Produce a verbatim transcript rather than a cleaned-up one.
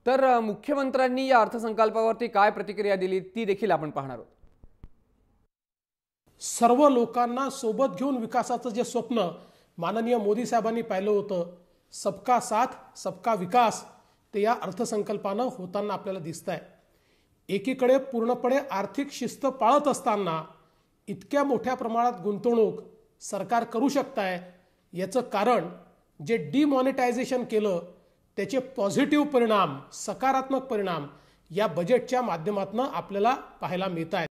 तर अ, मुख्यमंत्र्यांनी या अर्थसंकल्पावरती काय प्रतिक्रिया दिली ती देखील आपण पाहणार आहोत। सर्व लोकांना सोबत घेऊन विकासाचं जे स्वप्न माननीय मोदी साहेबांनी पाहिलं होतं, सबका साथ सबका विकास, ते या अर्थसंकल्पानं होताना आपल्याला दिसतंय। एकीकडे पूर्णपणे आर्थिक शिस्त पाळत असताना इतक्या मोठ्या प्रमाणात गुंतवणूक सरकार करू शकताय, याचं कारण जे डिमॉनिटायझेशन केलं त्याचे पॉझिटिव्ह परिणाम, सकारात्मक परिणाम या बजेटच्या माध्यमातून आपल्याला पाहायला मिळतात।